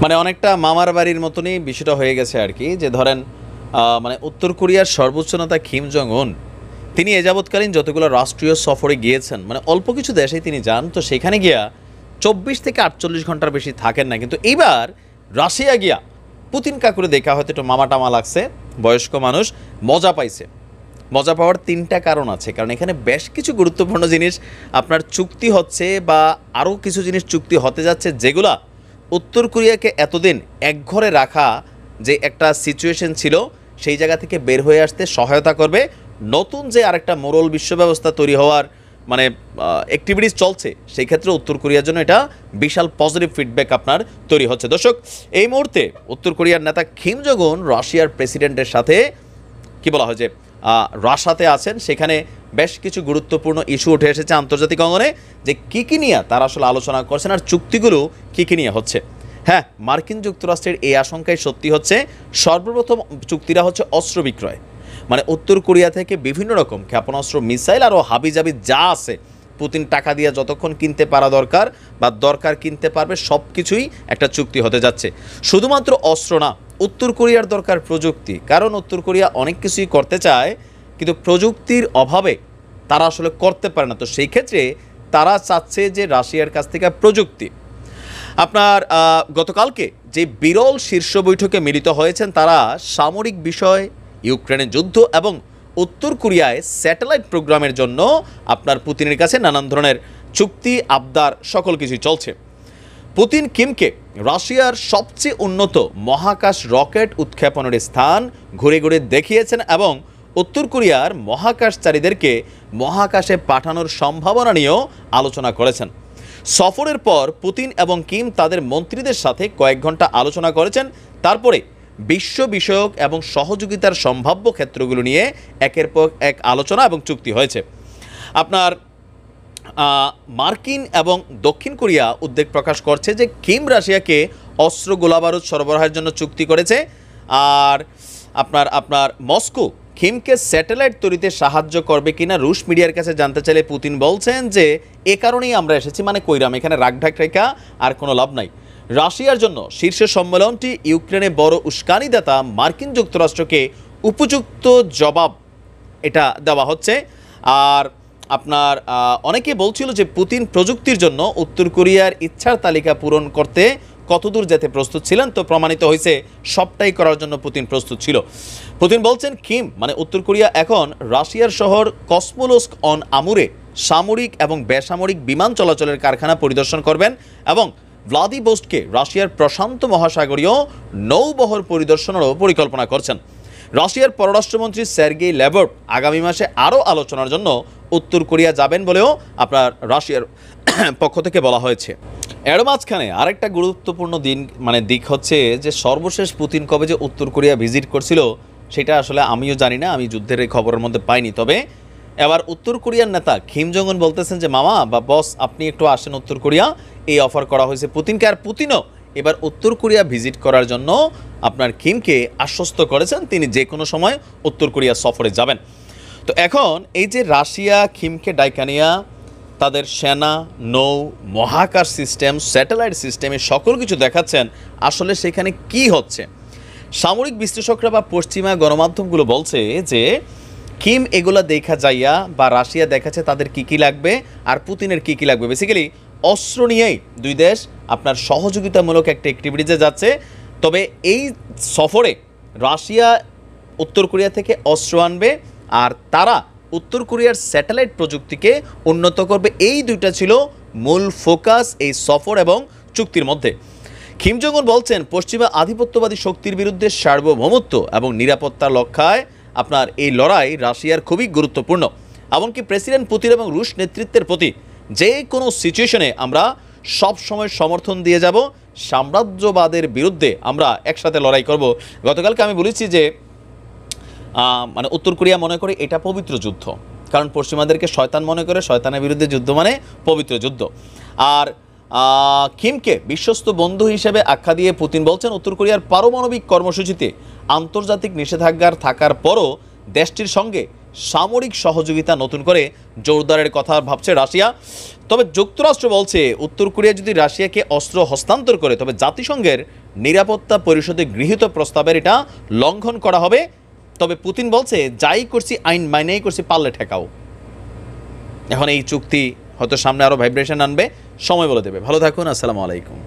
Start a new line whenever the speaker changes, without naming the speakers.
মানে অনেকটা মামার বাড়ির মতনই বিষয়টা হয়ে গেছে আর কি, যে ধরেন মানে উত্তর কোরিয়ার সর্বোচ্চ নেতা কিম জং উন তিনি এ যাবৎকালীন যতগুলো রাষ্ট্রীয় সফরে গিয়েছেন, মানে অল্প কিছু দেশেই তিনি যান, তো সেখানে গিয়া 24 থেকে 48 ঘন্টার বেশি থাকেন না। কিন্তু এইবার রাশিয়া গিয়া পুতিন কাকুরে দেখা হয়তো একটু মামা টামা লাগছে, বয়স্ক মানুষ মজা পাইছে। মজা পাওয়ার তিনটা কারণ আছে, কারণ এখানে বেশ কিছু গুরুত্বপূর্ণ জিনিস আপনার চুক্তি হচ্ছে বা আরও কিছু জিনিস চুক্তি হতে যাচ্ছে, যেগুলা উত্তর কোরিয়াকে এতদিন একঘরে রাখা যে একটা সিচুয়েশন ছিল সেই জায়গা থেকে বের হয়ে আসতে সহায়তা করবে। নতুন যে আরেকটা মোরাল বিশ্ব ব্যবস্থা তৈরি হওয়ার মানে অ্যাক্টিভিটিস চলছে, সেই ক্ষেত্রে উত্তর কোরিয়ার জন্য এটা বিশাল পজিটিভ ফিডব্যাক আপনার তৈরি হচ্ছে। দর্শক, এই মুহূর্তে উত্তর কোরিয়ার নেতা কিম জং উন রাশিয়ার প্রেসিডেন্টের সাথে কি বলা হয় যে রাশাতে আছেন, সেখানে বেশ কিছু গুরুত্বপূর্ণ ইস্যু উঠে এসেছে আন্তর্জাতিক অঙ্গনে, যে কী নিয়ে তারা আসলে আলোচনা করছেন আর চুক্তিগুলো কী নিয়ে হচ্ছে। হ্যাঁ, মার্কিন যুক্তরাষ্ট্রের এই আশঙ্কাই সত্যি হচ্ছে। সর্বপ্রথম চুক্তিটা হচ্ছে অস্ত্র বিক্রয়, মানে উত্তর কোরিয়া থেকে বিভিন্ন রকম ক্ষেপণাস্ত্র, মিসাইল আরও হাবিজাবি যা আছে পুতিন টাকা দিয়ে যতক্ষণ কিনতে পারা দরকার বা দরকার কিনতে পারবে, সব কিছুই একটা চুক্তি হতে যাচ্ছে। শুধুমাত্র অস্ত্র না, উত্তর কোরিয়ার দরকার প্রযুক্তি, কারণ উত্তর কোরিয়া অনেক কিছুই করতে চায় কিন্তু প্রযুক্তির অভাবে তারা আসলে করতে পারে না। তো সেই ক্ষেত্রে তারা চাচ্ছে যে রাশিয়ার কাছ থেকে প্রযুক্তি। আপনার গতকালকে যে বিরল শীর্ষ বৈঠকে মিলিত হয়েছেন তারা সামরিক বিষয়, ইউক্রেনের যুদ্ধ এবং উত্তর কোরিয়ায় স্যাটেলাইট প্রোগ্রামের জন্য আপনার পুতিনের কাছে নানান ধরনের চুক্তি আবদার সকল কিছুই চলছে। পুতিন কিমকে রাশিয়ার সবচেয়ে উন্নত মহাকাশ রকেট উৎক্ষেপণের স্থান ঘুরে ঘুরে দেখিয়েছেন এবং উত্তর কোরিয়ার মহাকাশচারীদেরকে মহাকাশে পাঠানোর সম্ভাবনা নিয়েও আলোচনা করেছেন। সফরের পর পুতিন এবং কিম তাদের মন্ত্রীদের সাথে কয়েক ঘন্টা আলোচনা করেছেন। তারপরে বিশ্ব বিষয়ক এবং সহযোগিতার সম্ভাব্য ক্ষেত্রগুলো নিয়ে একের পর এক আলোচনা এবং চুক্তি হয়েছে। আপনার মার্কিন এবং দক্ষিণ কোরিয়া উদ্বেগ প্রকাশ করছে যে কিম রাশিয়াকে অস্ত্র গোলাবারুদ সরবরাহের জন্য চুক্তি করেছে, আর আপনার মস্কো কিমকে স্যাটেলাইট তৈরিতে সাহায্য করবে কিনা রুশ মিডিয়ার কাছে জানতে চাইলে পুতিন বলছেন যে এ কারণেই আমরা এসেছি, মানে কইরাম, এখানে রাগঢাক রেখা আর কোনো লাভ নাই। রাশিয়ার জন্য শীর্ষ সম্মেলনটি ইউক্রেনে বড় উস্কানিদাতা মার্কিন যুক্তরাষ্ট্রকে উপযুক্ত জবাব এটা দেওয়া হচ্ছে। আর আপনার অনেকে বলছিল যে পুতিন প্রযুক্তির জন্য উত্তর কোরিয়ার ইচ্ছার তালিকা পূরণ করতে কতদূর যেতে প্রস্তুত ছিলেন, তো প্রমাণিত হয়েছে সবটাই করার জন্য পুতিন প্রস্তুত ছিল। পুতিন বলছেন কিম মানে উত্তর কোরিয়া এখন রাশিয়ার শহর কসমোলস্ক অন আমুরে সামরিক এবং বেসামরিক বিমান চলাচলের কারখানা পরিদর্শন করবেন এবং ভ্লাদিভোস্টকে রাশিয়ার প্রশান্ত মহাসাগরীয় নৌবহর পরিদর্শনেরও পরিকল্পনা করছেন। রাশিয়ার পররাষ্ট্রমন্ত্রী সের্গেই ল্যাভরভ আগামী মাসে আরও আলোচনার জন্য উত্তর কোরিয়া যাবেন বলেও আপনার রাশিয়ার পক্ষ থেকে বলা হয়েছে। এর মাঝখানে আরেকটা গুরুত্বপূর্ণ দিক হচ্ছে যে সর্বশেষ পুতিন কবে যে উত্তর কোরিয়া ভিজিট করছিল সেটা আসলে আমিও জানি না, আমি যুদ্ধের এই খবরের মধ্যে পাইনি। তবে এবার উত্তর কোরিয়ার নেতা কিম জং উন বলতেছেন যে মামা বা বস আপনি একটু আসেন উত্তর কোরিয়া, এই অফার করা হয়েছে পুতিনকে। আর পুতিনও এবার উত্তর কোরিয়া ভিজিট করার জন্য আপনার কিমকে আশ্বস্ত করেছেন তিনি যে কোনো সময় উত্তর কোরিয়া সফরে যাবেন। তো এখন এই যে রাশিয়া কিমকে ডাইকানিয়া তাদের সেনা, নৌ, মহাকাশ সিস্টেম, স্যাটেলাইট সিস্টেমে সকল কিছু দেখাচ্ছেন, আসলে সেখানে কি হচ্ছে? সামরিক বিশ্লেষকরা বা পশ্চিমা গণমাধ্যমগুলো বলছে যে কিম এগুলা দেখা যাইয়া বা রাশিয়া দেখাচ্ছে তাদের কী লাগবে আর পুতিনের কী লাগবে। বেসিক্যালি অস্ত্র নিয়েই দুই দেশ আপনার সহযোগিতামূলক একটা অ্যাক্টিভিটিসে যাচ্ছে। তবে এই সফরে রাশিয়া উত্তর কোরিয়া থেকে অস্ত্র আনবে আর তারা উত্তর কোরিয়ার স্যাটেলাইট প্রযুক্তিকে উন্নত করবে। এই দুইটা ছিল মূল ফোকাস এই সফর এবং চুক্তির মধ্যে। কিম জং উন বলছেন পশ্চিমা আধিপত্যবাদী শক্তির বিরুদ্ধে সার্বভৌমত্ব এবং নিরাপত্তার লক্ষ্যে আপনার এই লড়াই রাশিয়ার খুবই গুরুত্বপূর্ণ। এমনকি প্রেসিডেন্ট পুতিন এবং রুশ নেতৃত্বের প্রতি যে কোনো সিচুয়েশনে আমরা সব সময় সমর্থন দিয়ে যাব, সাম্রাজ্যবাদের বিরুদ্ধে আমরা একসাথে লড়াই করব। গতকালকে আমি বলেছি যে মানে উত্তর কোরিয়া মনে করে এটা পবিত্র যুদ্ধ, কারণ পশ্চিমাদেরকে শয়তান মনে করে, শয়তানের বিরুদ্ধে যুদ্ধ মানে পবিত্র যুদ্ধ। আর কিমকে বিশ্বস্ত বন্ধু হিসেবে আখ্যা দিয়ে পুতিন বলছেন উত্তর কোরিয়ার পারমাণবিক কর্মসূচিতে আন্তর্জাতিক নিষেধাজ্ঞার থাকার পরও দেশটির সঙ্গে সামরিক সহযোগিতা নতুন করে জোরদারের কথা ভাবছে রাশিয়া। তবে যুক্তরাষ্ট্র বলছে উত্তর কোরিয়া যদি রাশিয়াকে অস্ত্র হস্তান্তর করে তবে জাতিসংঘের নিরাপত্তা পরিষদে গৃহীত প্রস্তাবের এটা লঙ্ঘন করা হবে। তবে পুতিন বলছে যাই করছি আইন মাইনেই করছি, পারলে ঠেকাও। এখন এই চুক্তি হয়তো সামনে আরও ভাইব্রেশন আনবে, সময় বলে দেবে। ভালো থাকুন, আসসালামু আলাইকুম।